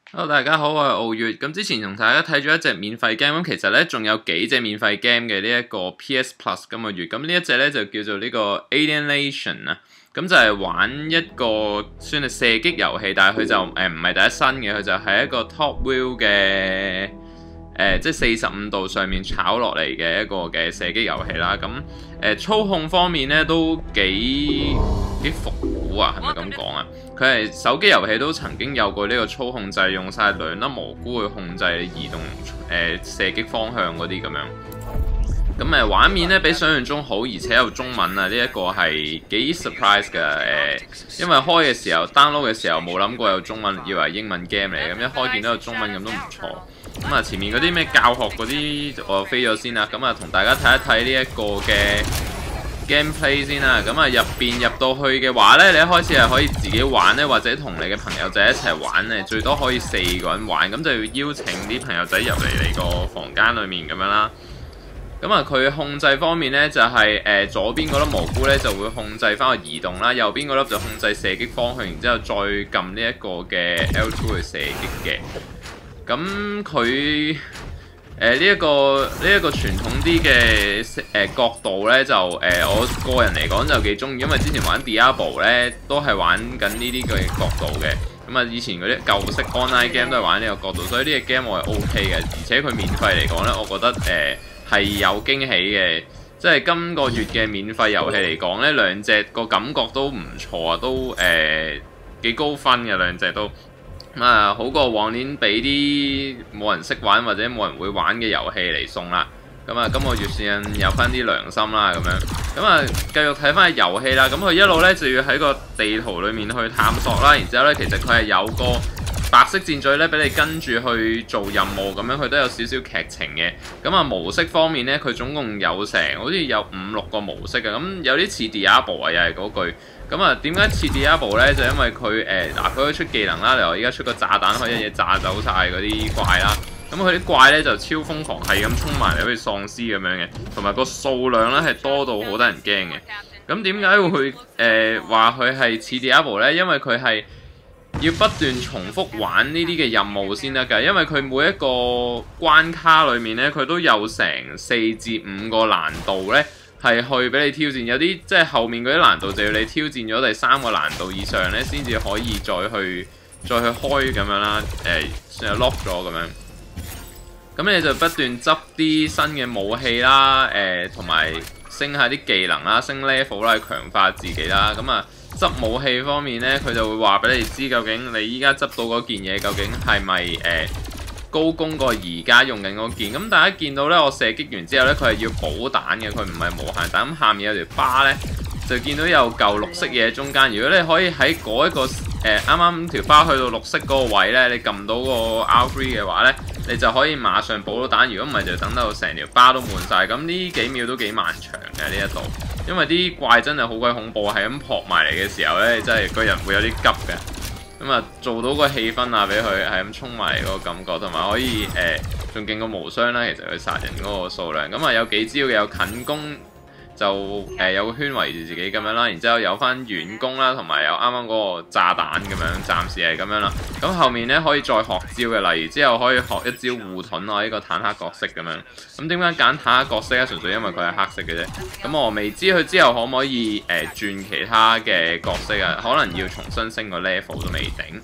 Hello，大家好，我係傲月。咁之前同大家睇咗一隻免費 game，咁其實咧仲有幾隻免費 game 嘅呢一個 PS Plus 今個月。咁呢一隻咧就叫做呢個 Alienation 啊。咁就係玩一個算係射擊遊戲，但係佢就唔係第一身嘅，佢就係一個 Top View 嘅即係45度上面炒落嚟嘅一個嘅射擊遊戲啦。咁操控方面咧都幾復古啊，係咪咁講啊？佢係手機遊戲都曾經有過呢個操控掣，用晒2粒蘑菇去控制移動射擊方向嗰啲咁樣。咁畫面咧比想象中好，而且有中文啊！呢一個係幾 surprise 㗎因為開嘅時候 download 嘅時候冇諗過有中文，以為英文 game 嚟，咁一開見到有中文咁都唔錯。咁前面嗰啲咩教學嗰啲我飛咗先啦。咁同大家睇一睇呢一個嘅 gameplay 先啦。咁入到去嘅話呢，你一開始係可以自己玩呢，或者同你嘅朋友仔一齊玩呢，最多可以4個人玩。咁就要邀請啲朋友仔入嚟你個房間裏面咁樣啦。咁佢控制方面呢，就係左邊嗰粒蘑菇呢就會控制翻個移動啦，右邊嗰粒就控制射擊方向，然之後再撳呢一個嘅 L2 去射擊嘅。咁佢呢一個傳統啲嘅角度呢，就我個人嚟講就幾中意，因為之前玩 Diablo 呢都係玩緊呢啲嘅角度嘅。咁以前嗰啲舊式 online game 都係玩呢個角度，所以呢個 game 我係 OK 嘅，而且佢免費嚟講呢，我覺得係有驚喜嘅，即係今個月嘅免費遊戲嚟講呢，兩隻個感覺都唔錯啊，都幾高分嘅兩隻都。好過往年俾啲冇人識玩或者冇人會玩嘅遊戲嚟送啦。今個月算有翻啲良心啦咁樣。繼續睇翻遊戲啦。咁佢一路呢就要喺個地圖裏面去探索啦。然之後呢，其實佢係有個白色箭嘴咧，俾你跟住去做任務咁樣，佢都有少少劇情嘅。模式方面呢，佢總共有成好似有5-6個模式嘅。咁有啲似 Diablo 啊，又係嗰句。點解似 Diablo 呢？就因為佢佢可以出技能啦，例如我依家出個炸彈，可以一嘢炸走晒嗰啲怪啦。咁佢啲怪呢就超瘋狂，係咁衝埋嚟，好似喪屍咁樣嘅，同埋個數量呢係多到好得人驚嘅。咁點解會話佢係似 Diablo 呢？因為佢係要不斷重複玩呢啲嘅任務先得㗎，因為佢每一個關卡裏面呢，佢都有成4至5個難度呢，係去俾你挑戰。有啲即係後面嗰啲難度就要你挑戰咗第3個難度以上呢，先至可以再去開咁樣啦。算係 lock 咗咁樣。咁你就不斷執啲新嘅武器啦，同埋升下啲技能啦，升 level 啦，強化自己啦。執武器方面呢，佢就會話俾你知究竟你依家執到嗰件嘢究竟係咪高攻過而家用緊嗰件。咁大家見到呢，我射擊完之後呢，佢係要補彈嘅，佢唔係無限彈。咁下面有條巴呢，就見到有嚿綠色嘢中間。如果你可以喺嗰一個啱啱條巴去到綠色嗰個位呢，你撳到個 R3 嘅話呢，你就可以馬上補到彈。如果唔係就等到成條巴都滿晒。咁呢幾秒都幾漫長嘅呢一度。因為啲怪真係好鬼恐怖，係咁撲埋嚟嘅時候呢，真係個人會有啲急嘅。做到個氣氛啊，俾佢係咁衝埋嚟嗰個感覺，同埋可以仲勁過無雙啦。其實佢殺人嗰個數量，有幾招嘅，有近攻就有個圈圍住自己咁樣啦，然之後有翻遠攻啦，同埋有啱啱嗰個炸彈咁樣，暫時係咁樣啦。咁後面呢，可以再學招嘅，例如之後可以學一招護盾啊，呢個坦克角色咁樣。咁點解揀坦克角色呢？純粹因為佢係黑色嘅啫。咁我未知佢之後可唔可以轉其他嘅角色啊？可能要重新升個 level 都未定。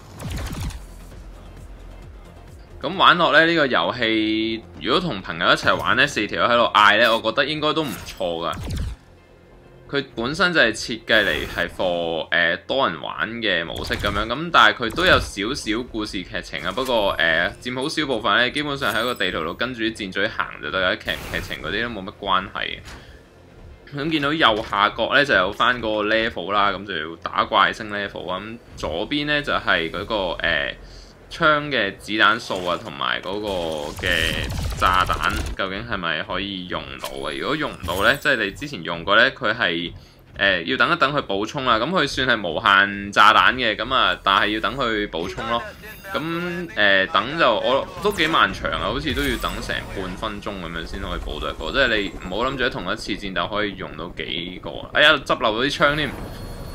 咁玩落呢個遊戲，如果同朋友一齊玩呢，4條友喺度嗌呢，我覺得應該都唔錯噶。佢本身就係設計嚟係 for 多人玩嘅模式咁樣，咁但係佢都有少少故事劇情啊。不過佔好少部分呢，基本上喺個地圖度跟住啲箭嘴行就得啦，劇情嗰啲都冇乜關係嘅。咁見到右下角呢，就有翻個 level 啦，咁就要打怪升 level 啊。咁左邊呢，就係嗰個槍嘅子彈數啊，同埋嗰個嘅炸彈究竟係咪可以用到嘅？如果用唔到呢，即係你之前用過呢，佢係要等一等佢補充啦。咁佢算係無限炸彈嘅，但係要等佢補充咯。等就我都幾漫長啊，好似都要等成半分鐘咁樣先可以補到一個。即係你唔好諗住喺同一次戰鬥可以用到幾個。哎呀，執漏咗啲槍添。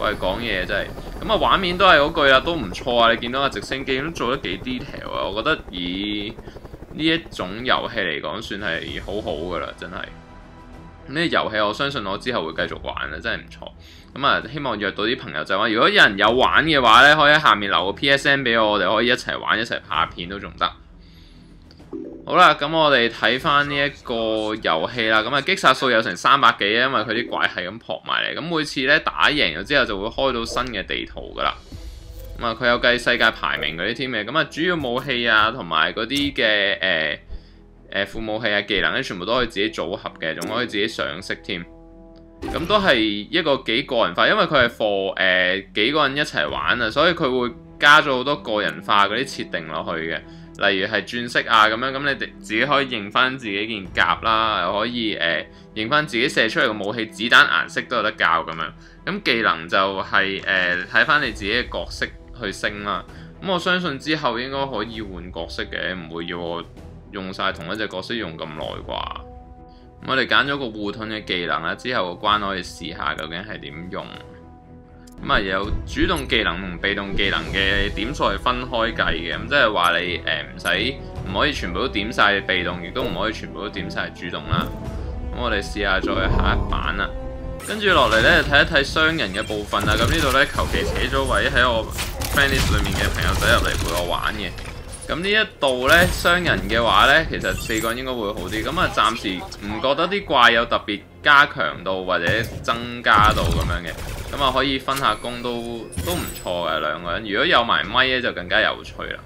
喂，講嘢真係咁啊！畫面都係嗰句啦，都唔錯啊！你見到啊，直升機都做得幾 detail 啊！我覺得以呢一種遊戲嚟講，算係好好噶啦，真係。呢個遊戲我相信我之後會繼續玩啊，真係唔錯。咁啊，希望約到啲朋友就話，如果有人有玩嘅話呢，可以喺下面留個 PSN 俾我，我哋可以一齊玩一齊拍片都仲得。好啦，咁我哋睇翻呢一個遊戲啦。咁啊，擊殺數有成300幾，因為佢啲怪係咁撲埋嚟。咁每次咧打贏咗之後，就會開到新嘅地圖噶啦。咁啊，佢有計世界排名嗰啲添嘅。咁啊，主要武器啊，同埋嗰啲嘅副武器啊、技能咧，全部都可以自己組合嘅，仲可以自己上色添。咁都係一個幾個人化，因為佢係 for 幾個人一齊玩啊，所以佢會加咗好多個人化嗰啲設定落去嘅。例如係轉色啊咁樣，咁你哋自己可以認翻自己件甲啦，又可以認翻自己射出嚟嘅武器子彈顏色都有得校咁樣。咁技能就係睇翻你自己嘅角色去升啦。咁我相信之後應該可以換角色嘅，唔會要我用晒同一隻角色用咁耐啩。咁我哋揀咗個護盾嘅技能啦，之後個關可以試下究竟係點用。咁啊，有主動技能同被動技能嘅點數係分開計嘅，咁即係話你唔可以全部都點晒被動，亦都唔可以全部都點晒主動啦。咁我哋試下再下一版啦，跟住落嚟呢，睇一睇雙人嘅部分啊。咁呢度呢，求其扯咗位喺我 friend list 裏面嘅朋友仔入嚟陪我玩嘅。咁呢一度呢，雙人嘅話呢，其實4個人應該會好啲。咁啊，暫時唔覺得啲怪有特別加強到或者增加到咁樣嘅。咁啊，可以分下工都唔錯嘅2個人。如果有埋咪咧，就更加有趣啦。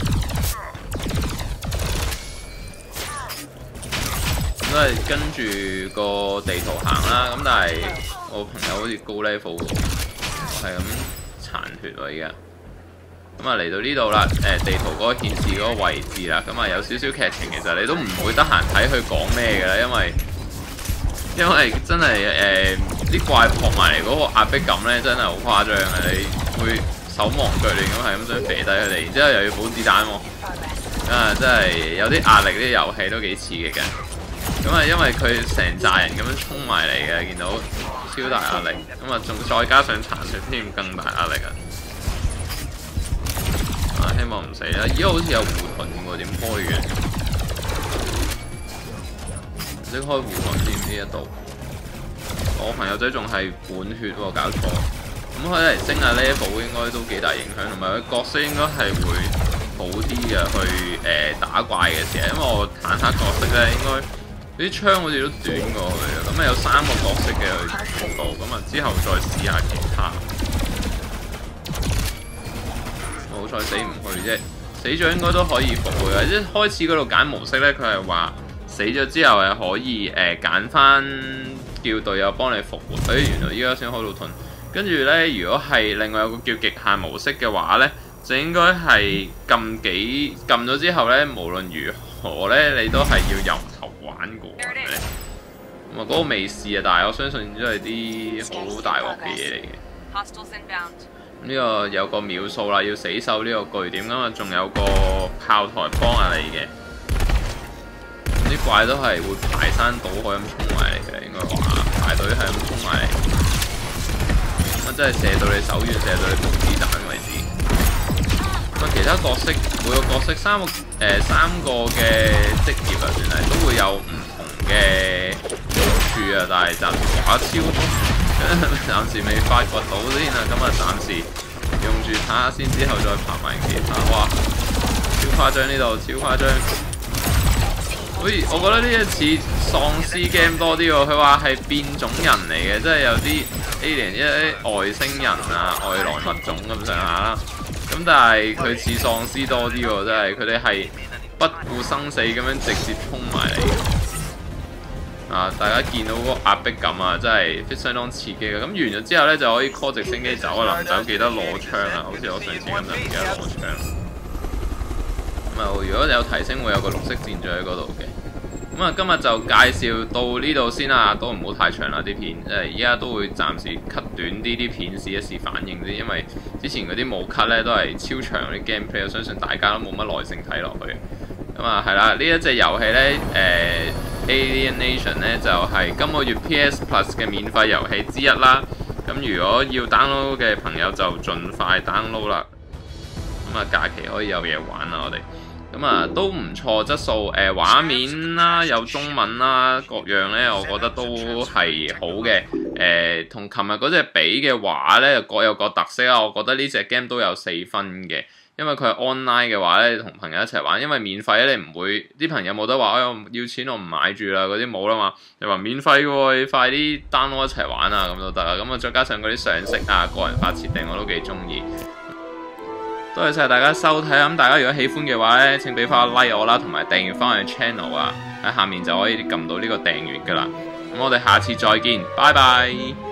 咁都係跟住個地圖行啦。咁但係我朋友好似高 level， 我係咁殘血喎依家。咁啊嚟到呢度啦，地圖嗰個顯示嗰個位置啦。咁啊有少少劇情，其實你都唔會得閒睇佢講咩嘅啦，因為真係啲怪撲埋嚟嗰個壓迫感咧，真係好誇張啊！你會手忙腳亂咁係咁想射低佢哋，然之後又要補子彈喎，真係有啲壓力，啲遊戲都幾刺激嘅。咁啊，因為佢成扎人咁樣衝埋嚟嘅，見到超大壓力，咁啊仲再加上殘血添，更大壓力啊！希望唔死啦！而家好似有護盾喎，點開嘅？唔識開護盾添呢一度。我朋友仔仲係滿血喎，搞錯。咁佢嚟升下 level 應該都幾大影響，同埋佢角色應該係會好啲嘅去打怪嘅時候，因為我坦克角色咧應該啲槍好似都短過佢啊。咁啊有3個角色嘅去全部，咁啊之後再試下其他。好彩死唔去啫，死咗應該都可以復活嘅。即係開始嗰度揀模式咧，佢係話死咗之後係可以揀翻叫隊友幫你復活。原來依家先開到盾。跟住咧，如果係另外有個叫極限模式嘅話咧，就應該係撳咗之後咧，無論如何咧，你都係要由頭玩過嘅。咁啊，嗰個未試啊，但係我相信都係啲好大鑊嘅嘢嚟嘅。呢個有個秒數啦，要死守呢個據點，咁啊仲有個炮台幫下你嘅。啲怪都係會排山倒海咁衝埋嚟嘅，應該話排隊係咁衝埋嚟。咁真係射到你手軟，射到你冇子彈為止。咁其他角色每個角色三個嘅職業啊，算係都會有唔同嘅用處啊，但係暫時畫超。暫時未發掘到先啊，咁啊暫時用住睇下先，之後再拍埋其他。哇，超誇張呢度，超誇張！好似我覺得呢一次喪屍 game 多啲喎，佢話係變種人嚟嘅，即係有啲 alien 一啲外星人啊、外來物種咁上下啦。咁但係佢似喪屍多啲喎，真係佢哋係不顧生死咁樣直接衝埋嚟。大家見到嗰個壓迫感啊，真係相當刺激嘅。咁完咗之後呢，就可以 call 直升機走啊，臨走記得攞槍啊，好似我上次咁就唔記得攞槍。咁啊，如果有提升會有個綠色箭嘴喺嗰度嘅。咁啊，今日就介紹到呢度先啦，都唔好太長啦啲片，即係依家都會暫時 cut 短啲片試一試反應啲，因為之前嗰啲冇 cut 呢都係超長啲 gameplay， 我相信大家都冇乜耐性睇落去。咁啊，係啦，呢一隻遊戲呢，Alienation 呢就係今個月 PS Plus 嘅免費遊戲之一啦。 咁如果要 download 嘅朋友就盡快 download 啦。咁啊，假期可以有嘢玩啦，我哋。咁啊，都唔錯質素，畫面啦，有中文啦，各樣呢，我覺得都係好嘅。同琴日嗰隻比嘅話呢，各有各特色啊。我覺得呢隻 game 都有4分嘅，因為佢係 online 嘅話呢，同朋友一齊玩，因為免費咧，你唔會啲朋友冇得話，要錢我唔買住啦，嗰啲冇啦嘛。你話免費嘅喎，你快啲 download 一齊玩啊，咁都得啊。咁啊，再加上嗰啲上色啊、個人化設定我都幾中意。多謝晒大家收睇，咁大家如果喜歡嘅話咧，請俾翻個 like 我啦，同埋訂閱翻我嘅 channel 啊，喺下面就可以撳到呢個訂閱噶啦。咁我哋下次再見，拜拜。